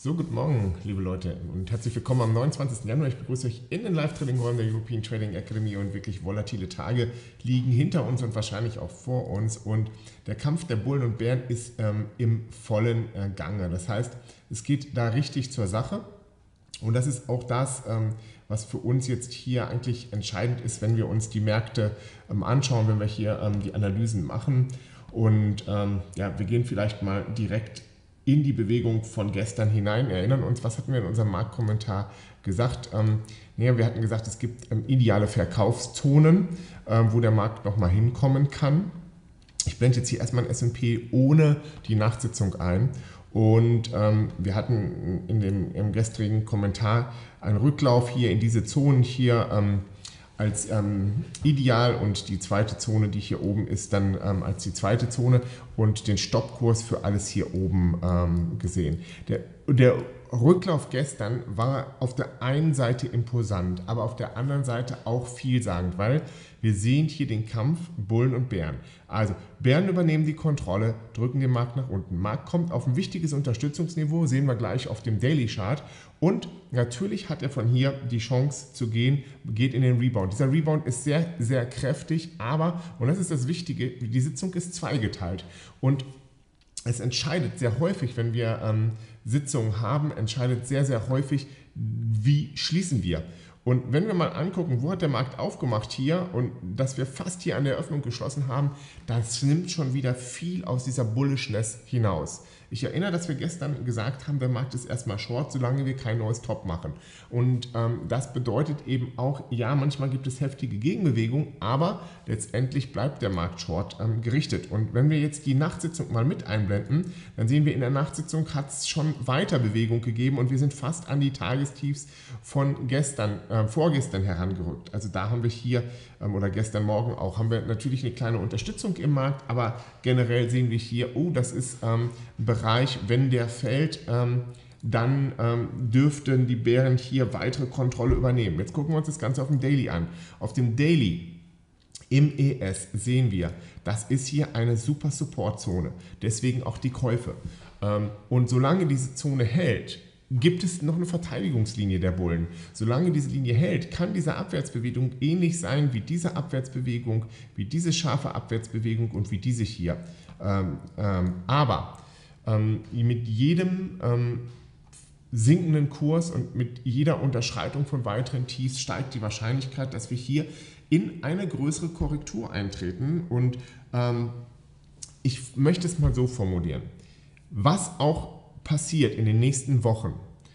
So, guten Morgen, liebe Leute, und herzlich willkommen am 29. Januar. Ich begrüße euch in den Live-Trading-Räumen der European Trading Academy und wirklich volatile Tage liegen hinter uns und wahrscheinlich auch vor uns. Und der Kampf der Bullen und Bären ist im vollen Gange. Das heißt, es geht da richtig zur Sache. Und das ist auch das, was für uns jetzt hier eigentlich entscheidend ist, wenn wir uns die Märkte anschauen, wenn wir hier die Analysen machen. Und ja, wir gehen vielleicht mal direkt in die Bewegung von gestern hinein. Erinnern uns, was hatten wir in unserem Marktkommentar gesagt? Wir hatten gesagt, es gibt ideale Verkaufszonen, wo der Markt nochmal hinkommen kann. Ich blende jetzt hier erstmal ein S&P ohne die Nachtsitzung ein. Und wir hatten im gestrigen Kommentar einen Rücklauf hier in diese Zonen hier als ideal und die zweite Zone, die hier oben ist, dann als die zweite Zone und den Stoppkurs für alles hier oben gesehen. Der Rücklauf gestern war auf der einen Seite imposant, aber auf der anderen Seite auch vielsagend, weil wir sehen hier den Kampf Bullen und Bären. Also Bären übernehmen die Kontrolle, drücken den Markt nach unten. Markt kommt auf ein wichtiges Unterstützungsniveau, sehen wir gleich auf dem Daily Chart. Und natürlich hat er von hier die Chance zu gehen, geht in den Rebound. Dieser Rebound ist sehr, sehr kräftig, aber, und das ist das Wichtige, die Sitzung ist zweigeteilt. Und es entscheidet sehr häufig, wenn wir Sitzungen haben, entscheidet sehr, sehr häufig, wie schließen wir. Und wenn wir mal angucken, wo hat der Markt aufgemacht hier und dass wir fast hier an der Eröffnung geschlossen haben, das nimmt schon wieder viel aus dieser Bullishness hinaus. Ich erinnere, dass wir gestern gesagt haben, der Markt ist erstmal short, solange wir kein neues Top machen. Und das bedeutet eben auch, ja, manchmal gibt es heftige Gegenbewegungen, aber letztendlich bleibt der Markt short gerichtet. Und wenn wir jetzt die Nachtsitzung mal mit einblenden, dann sehen wir, in der Nachtsitzung hat es schon weiter Bewegung gegeben und wir sind fast an die Tagestiefs von gestern, vorgestern herangerückt. Also da haben wir hier, oder gestern Morgen auch, haben wir natürlich eine kleine Unterstützung im Markt, aber generell sehen wir hier, oh, das ist ein Bereich, wenn der fällt, dann dürften die Bären hier weitere Kontrolle übernehmen. Jetzt gucken wir uns das Ganze auf dem Daily an. Auf dem Daily im ES sehen wir, das ist hier eine super Supportzone, deswegen auch die Käufe. Und solange diese Zone hält, gibt es noch eine Verteidigungslinie der Bullen. Solange diese Linie hält, kann diese Abwärtsbewegung ähnlich sein wie diese Abwärtsbewegung, wie diese scharfe Abwärtsbewegung und wie diese hier. Aber mit jedem sinkenden Kurs und mit jeder Unterschreitung von weiteren Tiefs steigt die Wahrscheinlichkeit, dass wir hier in eine größere Korrektur eintreten. Und ich möchte es mal so formulieren. Was auch passiert in den nächsten Wochen,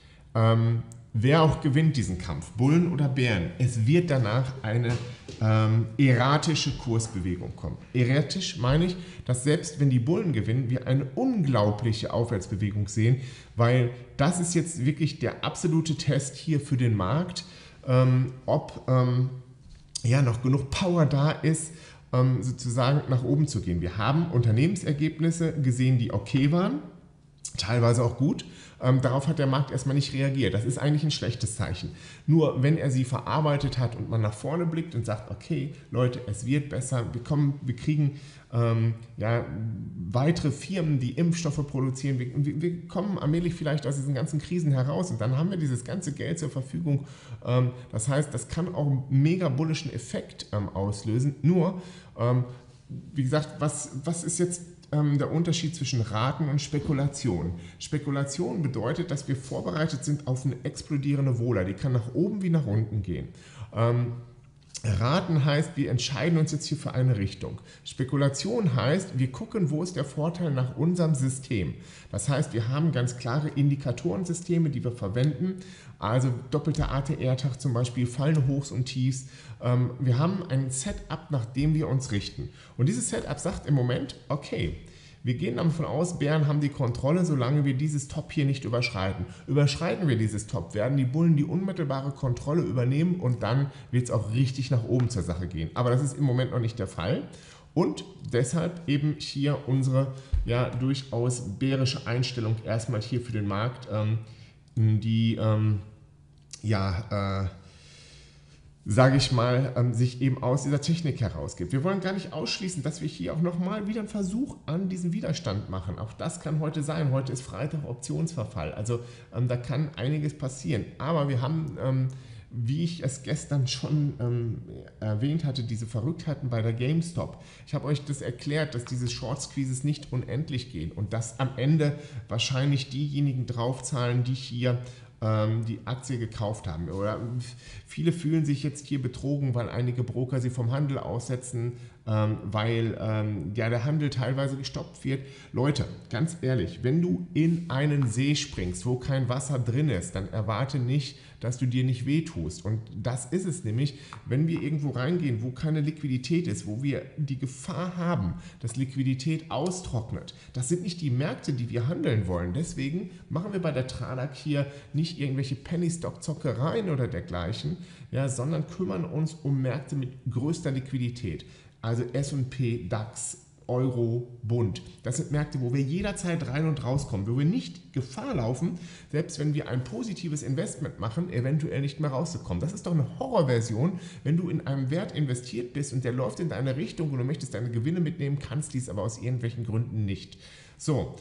wer auch gewinnt diesen Kampf, Bullen oder Bären, es wird danach eine erratische Kursbewegung kommen. Erratisch meine ich, dass selbst wenn die Bullen gewinnen, wir eine unglaubliche Aufwärtsbewegung sehen, weil das ist jetzt wirklich der absolute Test hier für den Markt, ob ja, noch genug Power da ist, sozusagen nach oben zu gehen. Wir haben Unternehmensergebnisse gesehen, die okay waren, teilweise auch gut. Darauf hat der Markt erstmal nicht reagiert. Das ist eigentlich ein schlechtes Zeichen. Nur wenn er sie verarbeitet hat und man nach vorne blickt und sagt, okay, Leute, es wird besser, wir kriegen ja, weitere Firmen, die Impfstoffe produzieren, wir kommen allmählich vielleicht aus diesen ganzen Krisen heraus und dann haben wir dieses ganze Geld zur Verfügung. Das heißt, das kann auch einen mega bullischen Effekt auslösen. Nur, wie gesagt, was ist jetzt der Unterschied zwischen Raten und Spekulation? Spekulation bedeutet, dass wir vorbereitet sind auf eine explodierende Vola. Die kann nach oben wie nach unten gehen. Raten heißt, wir entscheiden uns jetzt hier für eine Richtung. Spekulation heißt, wir gucken, wo ist der Vorteil nach unserem System. Das heißt, wir haben ganz klare Indikatorensysteme, die wir verwenden. Also doppelter ATR-Tag zum Beispiel, fallende Hochs und Tiefs. Wir haben ein Setup, nach dem wir uns richten. Und dieses Setup sagt im Moment, okay, wir gehen davon aus, Bären haben die Kontrolle, solange wir dieses Top hier nicht überschreiten. Überschreiten wir dieses Top, werden die Bullen die unmittelbare Kontrolle übernehmen und dann wird es auch richtig nach oben zur Sache gehen. Aber das ist im Moment noch nicht der Fall. Und deshalb eben hier unsere ja durchaus bärische Einstellung erstmal hier für den Markt, die sage ich mal, sich eben aus dieser Technik herausgibt. Wir wollen gar nicht ausschließen, dass wir hier auch nochmal wieder einen Versuch an diesem Widerstand machen. Auch das kann heute sein. Heute ist Freitag Optionsverfall. Also da kann einiges passieren. Aber wir haben, wie ich es gestern schon erwähnt hatte, diese Verrücktheiten bei der GameStop. Ich habe euch das erklärt, dass diese Short Squeezes nicht unendlich gehen und dass am Ende wahrscheinlich diejenigen draufzahlen, die hier die Aktie gekauft haben. Oder viele fühlen sich jetzt hier betrogen, weil einige Broker sie vom Handel aussetzen, weil ja, der Handel teilweise gestoppt wird. Leute, ganz ehrlich, wenn du in einen See springst, wo kein Wasser drin ist, dann erwarte nicht, dass du dir nicht wehtust. Und das ist es nämlich, wenn wir irgendwo reingehen, wo keine Liquidität ist, wo wir die Gefahr haben, dass Liquidität austrocknet. Das sind nicht die Märkte, die wir handeln wollen. Deswegen machen wir bei der Tradak hier nicht irgendwelche Penny-Stock-Zockereien oder dergleichen, ja, sondern kümmern uns um Märkte mit größter Liquidität. Also S&P, DAX, Euro, Bund. Das sind Märkte, wo wir jederzeit rein und rauskommen, wo wir nicht Gefahr laufen, selbst wenn wir ein positives Investment machen, eventuell nicht mehr rauszukommen. Das ist doch eine Horrorversion, wenn du in einem Wert investiert bist und der läuft in deine Richtung und du möchtest deine Gewinne mitnehmen, kannst dies aber aus irgendwelchen Gründen nicht. So,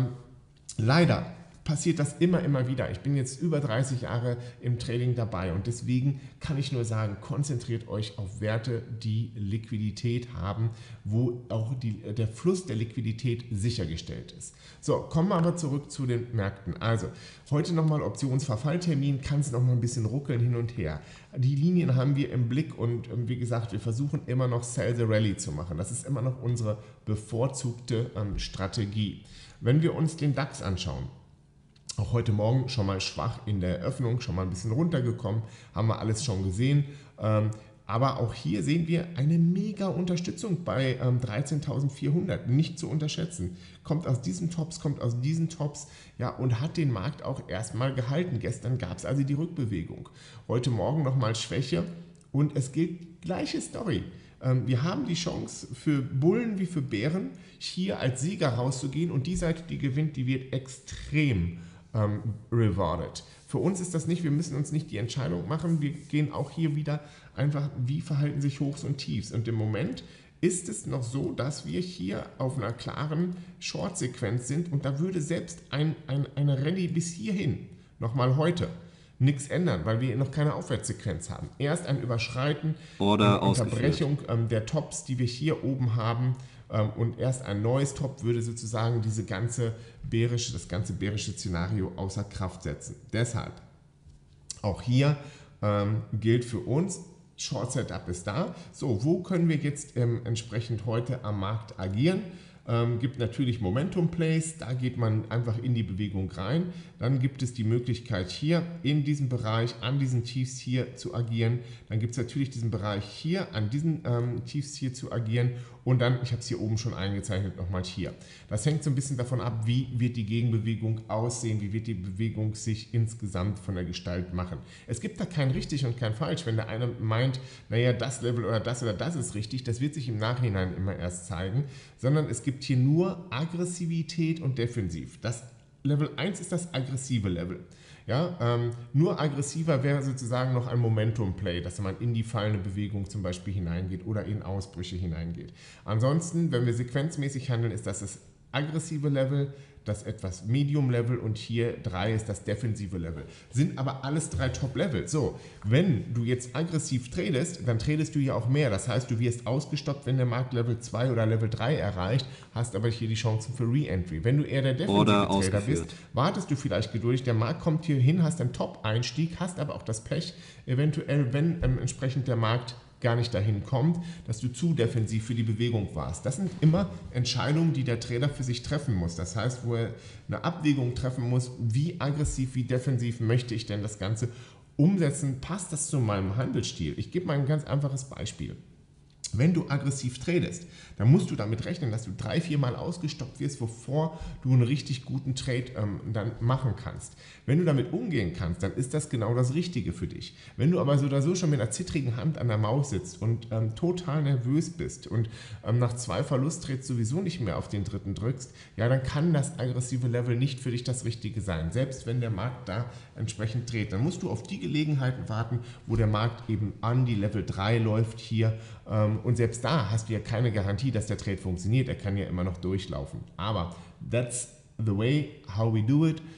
leider passiert das immer wieder. Ich bin jetzt über 30 Jahre im Trading dabei und deswegen kann ich nur sagen, konzentriert euch auf Werte, die Liquidität haben, wo auch der Fluss der Liquidität sichergestellt ist. So, kommen wir aber zurück zu den Märkten. Also, heute nochmal Optionsverfalltermin, kann es nochmal ein bisschen ruckeln hin und her. Die Linien haben wir im Blick und wie gesagt, wir versuchen immer noch Sell the Rally zu machen. Das ist immer noch unsere bevorzugte Strategie. Wenn wir uns den DAX anschauen, auch heute Morgen schon mal schwach in der Eröffnung, schon mal ein bisschen runtergekommen, haben wir alles schon gesehen. Aber auch hier sehen wir eine mega Unterstützung bei 13.400, nicht zu unterschätzen. Kommt aus diesen Tops, ja, und hat den Markt auch erstmal gehalten. Gestern gab es also die Rückbewegung. Heute Morgen nochmal Schwäche und es gilt gleiche Story. Wir haben die Chance für Bullen wie für Bären hier als Sieger rauszugehen und die Seite, die gewinnt, die wird extrem rewarded. Für uns ist das nicht, wir müssen uns nicht die Entscheidung machen, wir gehen auch hier wieder einfach, wie verhalten sich Hochs und Tiefs. Und im Moment ist es noch so, dass wir hier auf einer klaren Short-Sequenz sind und da würde selbst eine Rallye bis hierhin, nochmal heute, nichts ändern, weil wir noch keine Aufwärtssequenz haben. Erst ein Überschreiten, eine Unterbrechung der Tops, die wir hier oben haben, und erst ein neues Top würde sozusagen das ganze bärische Szenario außer Kraft setzen. Deshalb auch hier gilt für uns, Short Setup ist da. So, wo können wir jetzt entsprechend heute am Markt agieren? Gibt natürlich Momentum Plays, da geht man einfach in die Bewegung rein. Dann gibt es die Möglichkeit hier in diesem Bereich, an diesen Tiefs hier zu agieren. Dann gibt es natürlich diesen Bereich hier, an diesen Tiefs hier zu agieren. Und dann, ich habe es hier oben schon eingezeichnet, nochmal hier. Das hängt so ein bisschen davon ab, wie wird die Gegenbewegung aussehen, wie wird die Bewegung sich insgesamt von der Gestalt machen. Es gibt da kein richtig und kein falsch. Wenn der eine meint, naja, das Level oder das ist richtig, das wird sich im Nachhinein immer erst zeigen, sondern es gibt hier nur Aggressivität und Defensiv. Das Level 1 ist das aggressive Level. Ja, nur aggressiver wäre sozusagen noch ein Momentum-Play, dass man in die fallende Bewegung zum Beispiel hineingeht oder in Ausbrüche hineingeht. Ansonsten, wenn wir sequenzmäßig handeln, ist das aggressive Level, das etwas Medium-Level und hier 3 ist das defensive Level. Sind aber alles 3 Top-Level. So, wenn du jetzt aggressiv tradest, dann tradest du ja auch mehr. Das heißt, du wirst ausgestoppt, wenn der Markt Level 2 oder Level 3 erreicht, hast aber hier die Chancen für Re-Entry. Wenn du eher der defensive Trader bist, wartest du vielleicht geduldig, der Markt kommt hier hin, hast einen Top-Einstieg, hast aber auch das Pech, eventuell, wenn entsprechend der Markt gar nicht dahin kommt, dass du zu defensiv für die Bewegung warst. Das sind immer Entscheidungen, die der Trader für sich treffen muss. Das heißt, wo er eine Abwägung treffen muss, wie aggressiv, wie defensiv möchte ich denn das Ganze umsetzen, passt das zu meinem Handelsstil? Ich gebe mal ein ganz einfaches Beispiel. Wenn du aggressiv tradest, dann musst du damit rechnen, dass du 3-4 Mal ausgestoppt wirst, bevor du einen richtig guten Trade dann machen kannst. Wenn du damit umgehen kannst, dann ist das genau das Richtige für dich. Wenn du aber so oder so schon mit einer zittrigen Hand an der Maus sitzt und total nervös bist und nach 2 Verlusttrades sowieso nicht mehr auf den dritten drückst, ja, dann kann das aggressive Level nicht für dich das Richtige sein. Selbst wenn der Markt da entsprechend dreht, dann musst du auf die Gelegenheiten warten, wo der Markt eben an die Level 3 läuft hier. Und selbst da hast du ja keine Garantie, dass der Trade funktioniert. Er kann ja immer noch durchlaufen. Aber that's the way how we do it.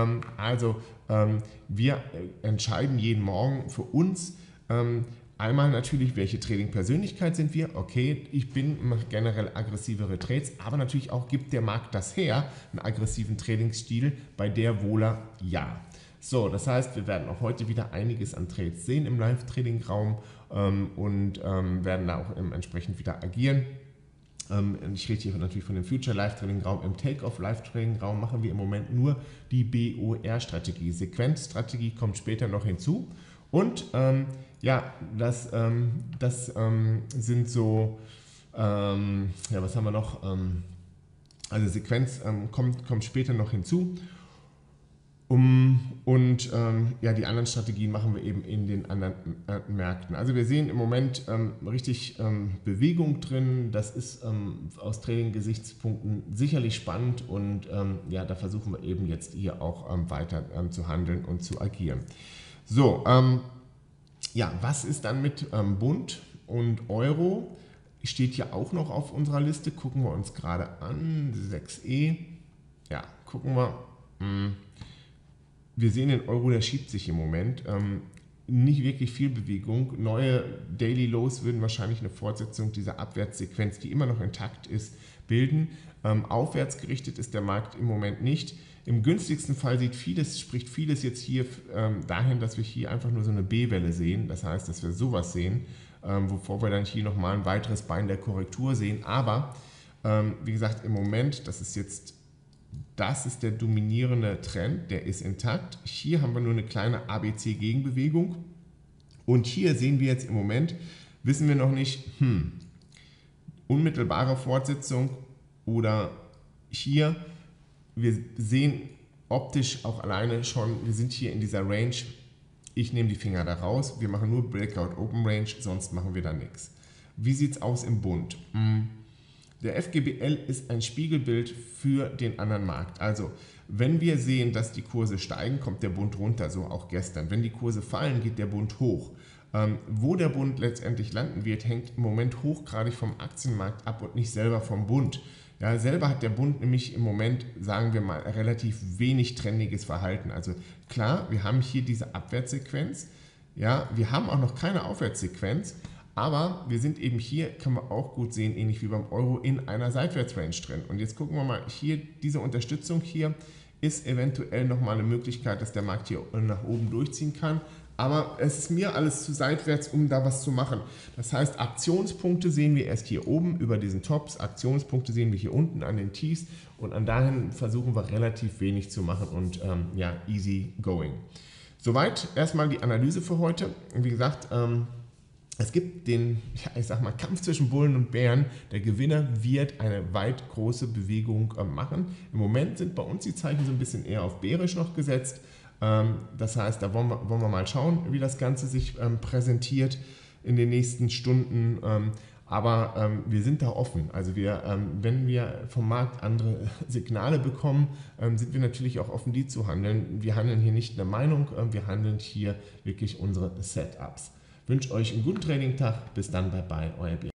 Wir entscheiden jeden Morgen für uns einmal natürlich, welche Trading-Persönlichkeit sind wir. Okay, ich mache generell aggressivere Trades, aber natürlich auch, gibt der Markt das her, einen aggressiven Trading-Stil, bei der Vola ja. So, das heißt, wir werden auch heute wieder einiges an Trades sehen im Live-Trading-Raum und werden da auch entsprechend wieder agieren. Ich rede hier natürlich von dem Future Live-Trading-Raum. Im Take-Off Live-Trading-Raum machen wir im Moment nur die BOR-Strategie. Sequenzstrategie kommt später noch hinzu. Und das sind so, was haben wir noch? Also Sequenz kommt später noch hinzu. Die anderen Strategien machen wir eben in den anderen Märkten. Also wir sehen im Moment richtig Bewegung drin. Das ist aus Trading-Gesichtspunkten sicherlich spannend und da versuchen wir eben jetzt hier auch weiter zu handeln und zu agieren. So, was ist dann mit Bund und Euro? Steht hier auch noch auf unserer Liste. Gucken wir uns gerade an. 6E. Ja, gucken wir. Wir sehen den Euro, der schiebt sich im Moment. Nicht wirklich viel Bewegung. Neue Daily Lows würden wahrscheinlich eine Fortsetzung dieser Abwärtssequenz, die immer noch intakt ist, bilden. Aufwärts gerichtet ist der Markt im Moment nicht. Im günstigsten Fall spricht vieles jetzt hier dahin, dass wir hier einfach nur so eine B-Welle sehen. Das heißt, dass wir sowas sehen, wovor wir dann hier nochmal ein weiteres Bein der Korrektur sehen. Aber wie gesagt, im Moment, das ist der dominierende Trend, der ist intakt. Hier haben wir nur eine kleine ABC-Gegenbewegung. Und hier sehen wir jetzt im Moment, wissen wir noch nicht, unmittelbare Fortsetzung oder hier, wir sehen optisch auch alleine schon, wir sind hier in dieser Range. Ich nehme die Finger da raus, wir machen nur Breakout Open Range, sonst machen wir da nichts. Wie sieht es aus im Bund? Der FGBL ist ein Spiegelbild für den anderen Markt. Also, wenn wir sehen, dass die Kurse steigen, kommt der Bund runter, so auch gestern. Wenn die Kurse fallen, geht der Bund hoch. Wo der Bund letztendlich landen wird, hängt im Moment hochgradig vom Aktienmarkt ab und nicht selber vom Bund. Ja, selber hat der Bund nämlich im Moment, sagen wir mal, relativ wenig trendiges Verhalten. Also klar, wir haben hier diese Abwärtssequenz. Ja, wir haben auch noch keine Aufwärtssequenz. Aber wir sind eben hier, kann man auch gut sehen, ähnlich wie beim Euro, in einer Seitwärtsrange drin. Und jetzt gucken wir mal, hier diese Unterstützung hier ist eventuell nochmal eine Möglichkeit, dass der Markt hier nach oben durchziehen kann. Aber es ist mir alles zu seitwärts, um da was zu machen. Das heißt, Aktionspunkte sehen wir erst hier oben über diesen Tops, Aktionspunkte sehen wir hier unten an den Tiefs und an dahin versuchen wir relativ wenig zu machen und easy going. Soweit erstmal die Analyse für heute. Und wie gesagt, es gibt den, Kampf zwischen Bullen und Bären. Der Gewinner wird eine weit große Bewegung machen. Im Moment sind bei uns die Zeichen so ein bisschen eher auf bärisch noch gesetzt. Das heißt, da wollen wir mal schauen, wie das Ganze sich präsentiert in den nächsten Stunden. Aber wir sind da offen. Also wenn wir vom Markt andere Signale bekommen, sind wir natürlich auch offen, die zu handeln. Wir handeln hier nicht eine Meinung, wir handeln hier wirklich unsere Setups. Ich wünsche euch einen guten Trading-Tag. Bis dann, bye bye, euer Björn.